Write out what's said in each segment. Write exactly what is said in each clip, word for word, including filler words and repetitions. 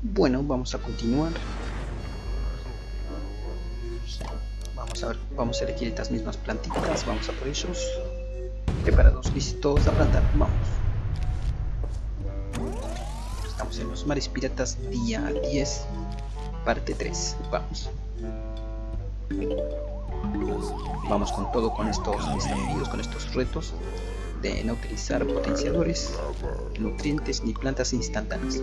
Bueno, vamos a continuar. Vamos a ver, vamos a elegir estas mismas plantitas, vamos a por ellos. Preparados, listos a plantar, vamos. Estamos en los mares piratas, día diez, parte tres, vamos. Vamos con todo, con estos desafíos, con estos retos de no utilizar potenciadores, nutrientes ni plantas instantáneas.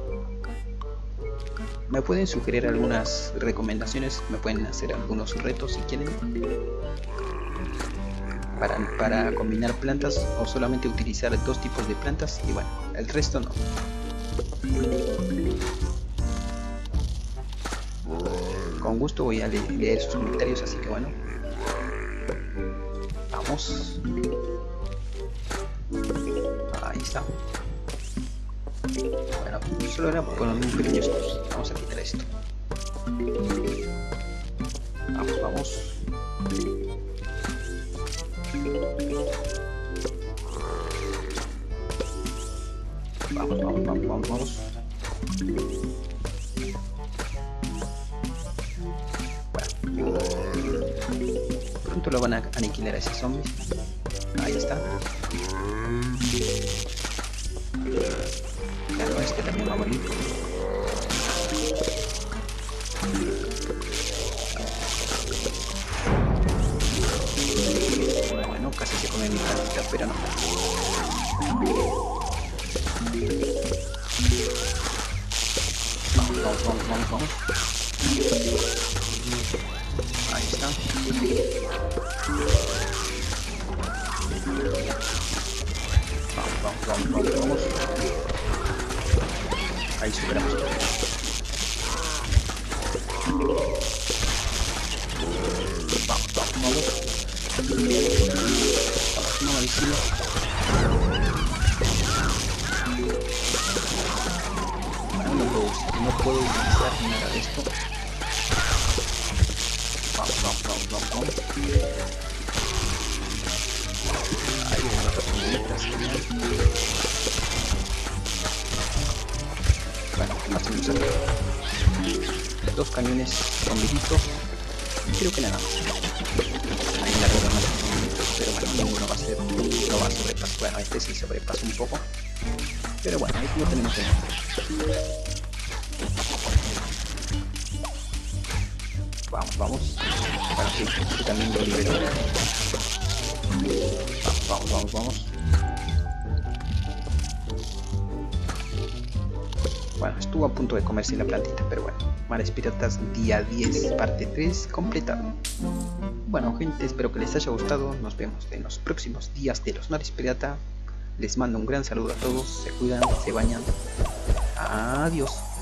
Me pueden sugerir algunas recomendaciones, me pueden hacer algunos retos si quieren para, para combinar plantas o solamente utilizar dos tipos de plantas y bueno, el resto no. Con gusto voy a le leer sus comentarios, así que bueno, vamos. Ahí está. Bueno, solo era con un pequeño estos. Vamos a quitar esto. Vamos, vamos. Vamos, vamos, vamos, vamos, vamos. Bueno. Pronto lo van a aniquilar a ese zombie. Ahí está. Claro, este también va a morir. Bueno, casi se come mi plantita, pero no. Vamos, vamos, vamos, vamos, vamos. Ahí está. Vamos, vamos, vamos, vamos, vamos. Ahí superamos. Vamos, vamos, vamos. Vamos, no, ahí sí. Bueno, no puedo, no puedo utilizar nada de esto. Vamos, vamos, vamos, vamos, vamos. Ahí vienen las hormiguitas, genial. Bueno, ¿qué más tenemos aquí? Dos cañones zombiditos. Creo que nada más. Ahí la verdad más zombiditos, pero bueno, ninguno va a ser, no va a sobrepasar. Bueno, este sí sobrepasa un poco. Pero bueno, ahí no tenemos el nombre. Vamos, vamos. Bueno, sí, yo también lo libero. Vamos, vamos, vamos, vamos. Bueno, estuvo a punto de comerse la plantita, pero bueno. Mares Piratas día diez, parte tres, completado. Bueno, gente, espero que les haya gustado. Nos vemos en los próximos días de los Mares Pirata. Les mando un gran saludo a todos. Se cuidan, se bañan. Adiós.